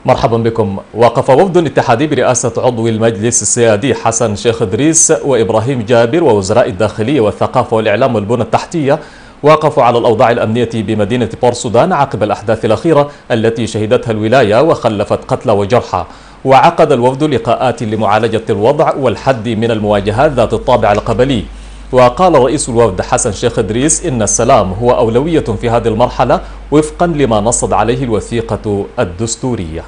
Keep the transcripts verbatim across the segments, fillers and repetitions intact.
مرحبا بكم. وقف وفد اتحادي برئاسة عضو المجلس السيادي حسن شيخ إدريس وإبراهيم جابر ووزراء الداخلية والثقافة والإعلام والبنى التحتية وقفوا على الأوضاع الأمنية بمدينة بور سودان عقب الأحداث الأخيرة التي شهدتها الولاية وخلفت قتلى وجرحى. وعقد الوفد لقاءات لمعالجة الوضع والحد من المواجهات ذات الطابع القبلي. وقال رئيس الوفد حسن شيخ إدريس إن السلام هو أولوية في هذه المرحلة وفقا لما نصت عليه الوثيقة الدستورية.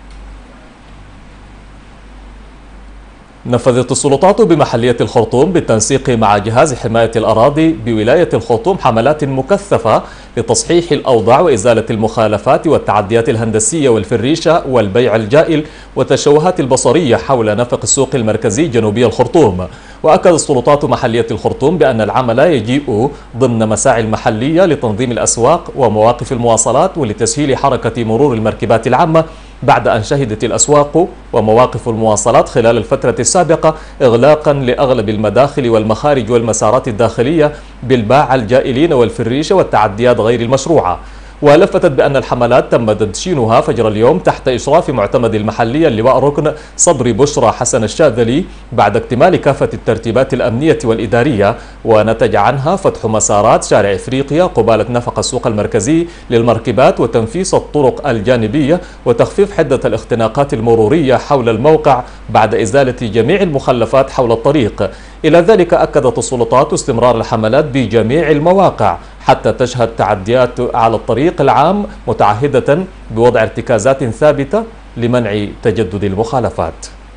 نفذت السلطات بمحلية الخرطوم بالتنسيق مع جهاز حماية الأراضي بولاية الخرطوم حملات مكثفة لتصحيح الأوضاع وإزالة المخالفات والتعديات الهندسية والفريشة والبيع الجائل والتشوهات البصرية حول نفق السوق المركزي جنوبي الخرطوم. وأكد السلطات محلية الخرطوم بأن العمل يجيء ضمن مساعي المحلية لتنظيم الأسواق ومواقف المواصلات ولتسهيل حركة مرور المركبات العامة بعد أن شهدت الأسواق ومواقف المواصلات خلال الفترة السابقة إغلاقا لأغلب المداخل والمخارج والمسارات الداخلية بالباعة الجائلين والفريشة والتعديات غير المشروعة. ولفتت بأن الحملات تم تدشينها فجر اليوم تحت إشراف معتمد المحلية اللواء ركن صبري بشرى حسن الشاذلي بعد اكتمال كافة الترتيبات الأمنية والإدارية، ونتج عنها فتح مسارات شارع إفريقيا قبالة نفق السوق المركزي للمركبات وتنفيس الطرق الجانبية وتخفيف حدة الاختناقات المرورية حول الموقع بعد إزالة جميع المخلفات حول الطريق. إلى ذلك أكدت السلطات استمرار الحملات بجميع المواقع حتى تشهد تعديات على الطريق العام، متعهدة بوضع ارتكازات ثابتة لمنع تجدد المخالفات.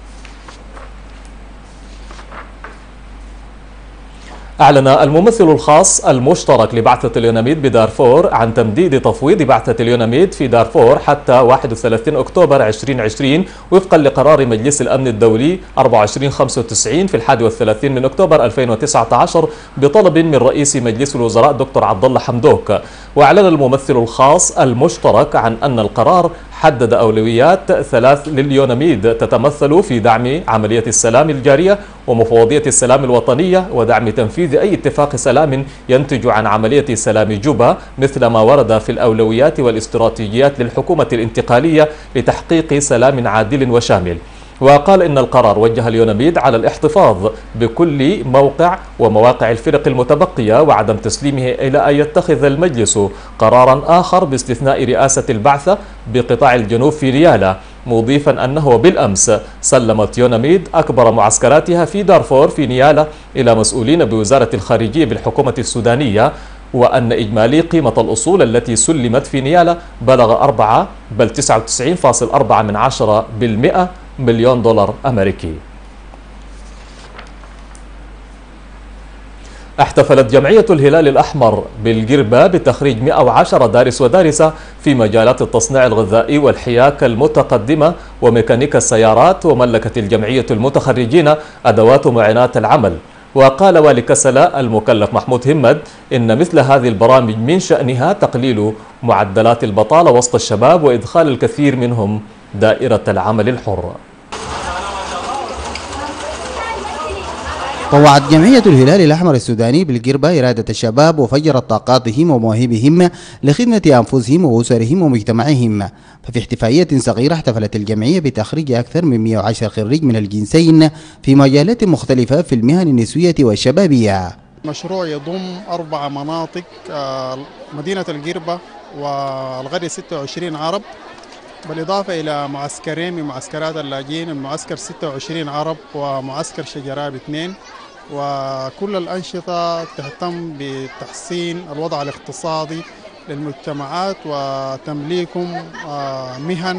أعلن الممثل الخاص المشترك لبعثة اليوناميد بدارفور عن تمديد تفويض بعثة اليوناميد في دارفور حتى واحد وثلاثين أكتوبر ألفين وعشرين وفقا لقرار مجلس الأمن الدولي أربعة وعشرين خمسة وتسعين في الحادي والثلاثين من أكتوبر ألفين وتسعة عشر بطلب من رئيس مجلس الوزراء دكتور عبد الله حمدوك. وأعلن الممثل الخاص المشترك عن أن القرار حدد أولويات ثلاث لليوناميد تتمثل في دعم عملية السلام الجارية ومفوضية السلام الوطنية ودعم تنفيذ أي اتفاق سلام ينتج عن عملية سلام جوبا مثل ما ورد في الأولويات والاستراتيجيات للحكومة الانتقالية لتحقيق سلام عادل وشامل. وقال إن القرار وجه اليوناميد على الاحتفاظ بكل موقع ومواقع الفرق المتبقية وعدم تسليمه إلى أن يتخذ المجلس قرارا آخر باستثناء رئاسة البعثة بقطاع الجنوب في نيالا، مضيفا أنه بالأمس سلمت يوناميد أكبر معسكراتها في دارفور في نيالا إلى مسؤولين بوزارة الخارجية بالحكومة السودانية، وأن إجمالي قيمة الأصول التي سلمت في نيالا بلغ أربعة بل تسعة وتسعين فاصلة أربعة من عشرة بالمئة مليون دولار أمريكي. احتفلت جمعية الهلال الأحمر بالجربة بتخريج مئة وعشرة دارس ودارسة في مجالات التصنيع الغذائي والحياكة المتقدمة وميكانيكا السيارات، وملكت الجمعية المتخرجين أدوات ومعينات العمل. وقال والي كسلا المكلف محمود همد إن مثل هذه البرامج من شأنها تقليل معدلات البطالة وسط الشباب وإدخال الكثير منهم دائرة العمل الحر. طوعت جمعية الهلال الأحمر السوداني بالجربة إرادة الشباب وفجرت طاقاتهم ومواهبهم لخدمة أنفسهم وأسرهم ومجتمعهم. ففي احتفالية صغيرة احتفلت الجمعية بتخريج أكثر من مئة وعشرة خريج من الجنسين في مجالات مختلفة في المهن النسوية والشبابية. مشروع يضم أربع مناطق، مدينة الجربة والغرية ستة وعشرين عرب، بالإضافة إلى معسكرين من معسكرات اللاجئين، المعسكر ستة وعشرين عرب ومعسكر شجراب اثنين. وكل الأنشطة تهتم بتحسين الوضع الاقتصادي للمجتمعات وتمليكهم مهن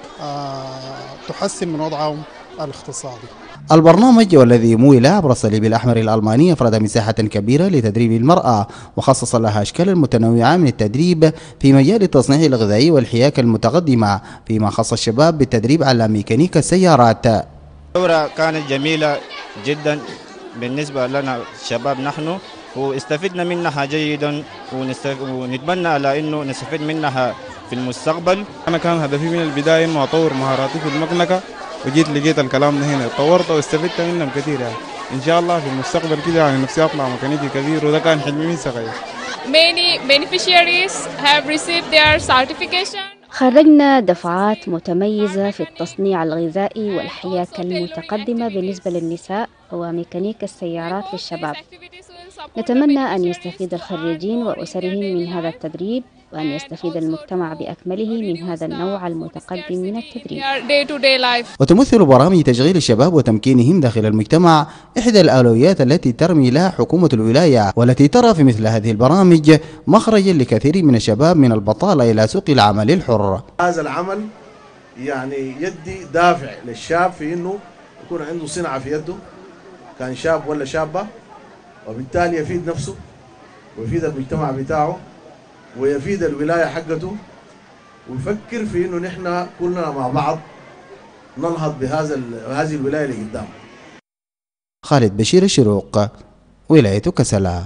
تحسن من وضعهم الاقتصادي. البرنامج والذي مول عبر الصليب الأحمر الألماني أفرد مساحة كبيرة لتدريب المرأة وخصص لها أشكالا متنوعة من التدريب في مجال التصنيع الغذائي والحياكة المتقدمة، فيما خص الشباب بالتدريب على ميكانيكا السيارات. الدورة كانت جميلة جدا بالنسبة لنا شباب نحن، واستفدنا منها جيدا ونتمنى على أنه نستفيد منها في المستقبل. أنا كان هدفي من البداية أنه أطور مهاراتي في المكنكة، وجيت لقيت الكلام ده هنا طورت واستفدت منهم كثير. يعني ان شاء الله في المستقبل كده يعني نفسي اطلع ميكانيكي كبير، وده كان حلمي من صغير. Many beneficiaries have received their certification. خرجنا دفعات متميزة في التصنيع الغذائي والحياكة المتقدمة بالنسبة للنساء وميكانيك السيارات للشباب. نتمنى أن يستفيد الخريجين وأسرهم من هذا التدريب، وأن يستفيد المجتمع بأكمله من هذا النوع المتقدم من التدريب. وتمثل برامج تشغيل الشباب وتمكينهم داخل المجتمع إحدى الأولويات التي ترمي لها حكومة الولاية، والتي ترى في مثل هذه البرامج مخرجا لكثير من الشباب من البطالة إلى سوق العمل الحر. هذا العمل يعني يدي دافع للشاب في إنه يكون عنده صنعة في يده، كان شاب ولا شابة، وبالتالي يفيد نفسه ويفيد المجتمع بتاعه ويفيد الولاية حقته، ويفكر في إنه نحن كلنا مع بعض ننهض بهذا هذه الولاية اللي قدام. خالد بشير، الشروق، ولاية كسلا.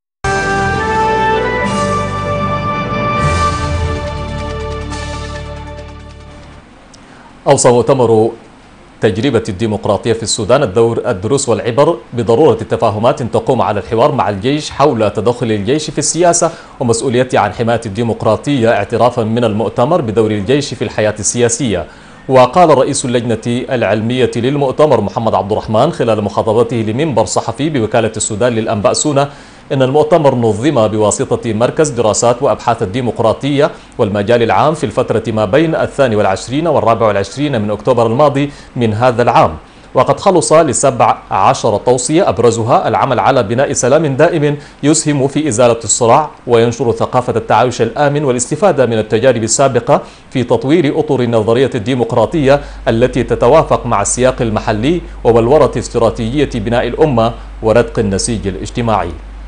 أوصى مؤتمر تجربة الديمقراطية في السودان الدور الدروس والعبر بضرورة التفاهمات تقوم على الحوار مع الجيش حول تدخل الجيش في السياسة ومسؤوليته عن حماية الديمقراطية، اعترافا من المؤتمر بدور الجيش في الحياة السياسية. وقال رئيس اللجنة العلمية للمؤتمر محمد عبد الرحمن خلال مخاطبته لمنبر صحفي بوكالة السودان للأنباء سونا إن المؤتمر نظم بواسطة مركز دراسات وأبحاث الديمقراطية والمجال العام في الفترة ما بين الثاني والعشرين والرابع والعشرين من أكتوبر الماضي من هذا العام، وقد خلص لسبع عشر توصية أبرزها العمل على بناء سلام دائم يسهم في إزالة الصراع وينشر ثقافة التعايش الآمن والاستفادة من التجارب السابقة في تطوير أطر النظرية الديمقراطية التي تتوافق مع السياق المحلي وبلورة استراتيجية بناء الأمة وردق النسيج الاجتماعي.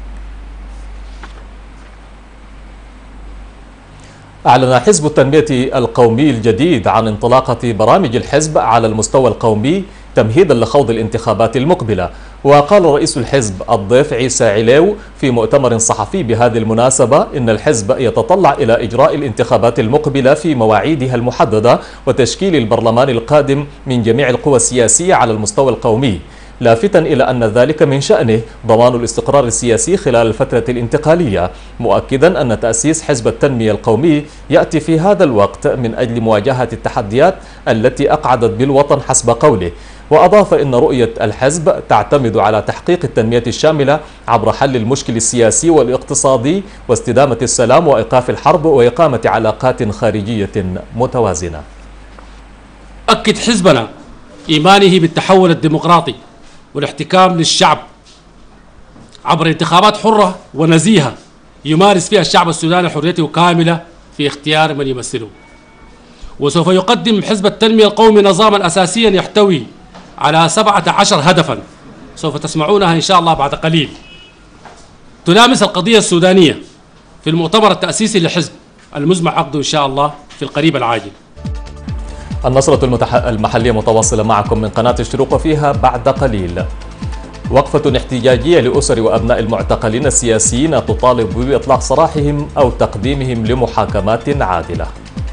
أعلن حزب التنمية القومي الجديد عن انطلاقة برامج الحزب على المستوى القومي تمهيدا لخوض الانتخابات المقبلة. وقال رئيس الحزب الضيف عيسى عليو في مؤتمر صحفي بهذه المناسبة إن الحزب يتطلع إلى إجراء الانتخابات المقبلة في مواعيدها المحددة وتشكيل البرلمان القادم من جميع القوى السياسية على المستوى القومي، لافتا إلى أن ذلك من شأنه ضمان الاستقرار السياسي خلال الفترة الانتقالية، مؤكدا أن تأسيس حزب التنمية القومي يأتي في هذا الوقت من أجل مواجهة التحديات التي أقعدت بالوطن حسب قوله. وأضاف إن رؤية الحزب تعتمد على تحقيق التنمية الشاملة عبر حل المشكل السياسي والاقتصادي واستدامة السلام وإيقاف الحرب وإقامة علاقات خارجية متوازنة. أكد حزبنا إيمانه بالتحول الديمقراطي والاحتكام للشعب عبر انتخابات حرة ونزيهة يمارس فيها الشعب السوداني حريته كاملة في اختيار من يمثله. وسوف يقدم حزب التنمية القومي نظاما أساسيا يحتوي على سبعة عشر هدفا سوف تسمعونها إن شاء الله بعد قليل، تلامس القضية السودانية في المؤتمر التأسيسي للحزب المزمع عقده إن شاء الله في القريب العاجل. النصرة المتح... المحلية متواصلة معكم من قناة الشروق، وفيها بعد قليل وقفة احتجاجية لأسر وأبناء المعتقلين السياسيين تطالب بإطلاق سراحهم أو تقديمهم لمحاكمات عادلة.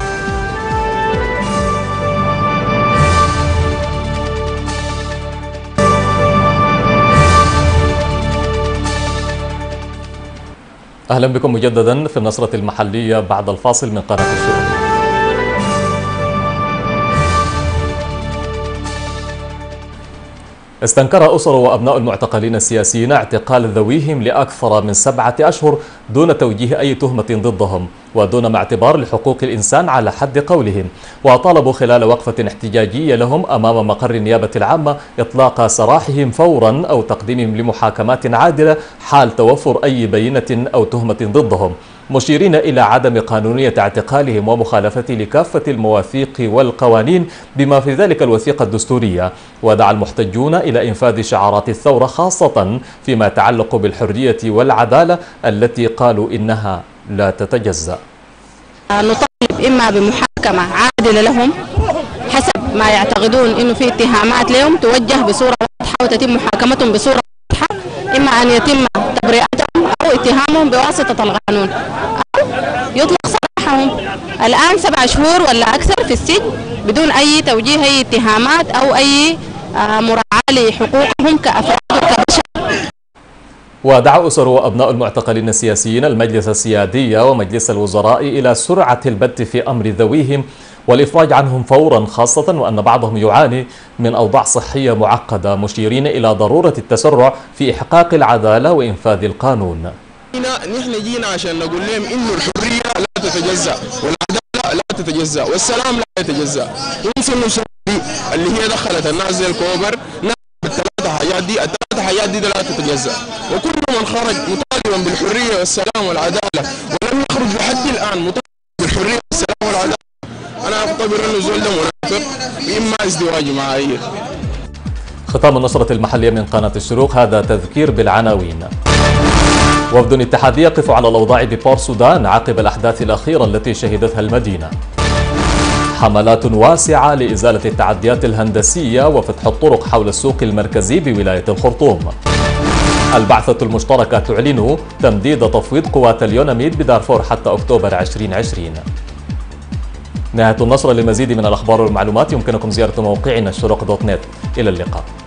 أهلا بكم مجددا في النصرة المحلية بعد الفاصل من قناة الشروق. استنكر أسر وأبناء المعتقلين السياسيين اعتقال ذويهم لأكثر من سبعة أشهر دون توجيه أي تهمة ضدهم ودون ما اعتبار لحقوق الإنسان على حد قولهم، وطالبوا خلال وقفة احتجاجية لهم أمام مقر النيابة العامة إطلاق سراحهم فورا أو تقديمهم لمحاكمات عادلة حال توفر أي بينة أو تهمة ضدهم، مشيرين إلى عدم قانونية اعتقالهم ومخالفة لكافة المواثيق والقوانين بما في ذلك الوثيقة الدستورية. ودعا المحتجون إلى إنفاذ شعارات الثورة خاصة فيما يتعلق بالحرية والعدالة التي قالوا إنها لا تتجزأ. نطالب إما بمحاكمة عادلة لهم حسب ما يعتقدون إنه في اتهامات لهم توجه بصورة واضحة وتتم محاكمتهم بصورة واضحة، إما أن يتم تبرئتهم أو اتهامهم بواسطة القانون أو يطلق سراحهم. الآن سبع شهور ولا أكثر في السجن بدون أي توجيه أي اتهامات أو أي مراعاة لحقوقهم كأفراد وكبشر. ودعا أسر وأبناء المعتقلين السياسيين المجلس السيادي ومجلس الوزراء إلى سرعة البت في أمر ذويهم والإفراج عنهم فورا، خاصة وأن بعضهم يعاني من أوضاع صحية معقدة، مشيرين إلى ضرورة التسرع في إحقاق العدالة وإنفاذ القانون. نحن جينا عشان نقول لهم إنه الحرية لا تتجزأ والعدالة لا تتجزأ والسلام لا يتجزأ. ونسي النصرة اللي هي دخلت الناس زي الكوبر، الثلاثة حاجات دي الثلاثة حاجات دي لا تتجزأ، وكل من خرج مطالبا بالحرية والسلام والعدالة ولم يخرج لحد الآن مطالبا بالحرية والسلام والعدالة، أنا أعتبر إنه زول ده منافق وإما ازدواجي مع أي. ختام النشرة المحلية من قناة الشروق، هذا تذكير بالعناوين. وفد اتحادي يقف على الأوضاع ببور سودان عقب الأحداث الأخيرة التي شهدتها المدينة. حملات واسعة لإزالة التعديات الهندسية وفتح الطرق حول السوق المركزي بولاية الخرطوم. البعثة المشتركة تعلن تمديد تفويض قوات اليوناميد بدارفور حتى أكتوبر ألفين وعشرين. نهاية النشرة. للمزيد من الأخبار والمعلومات يمكنكم زيارة موقعنا الشروق دوت نت. إلى اللقاء.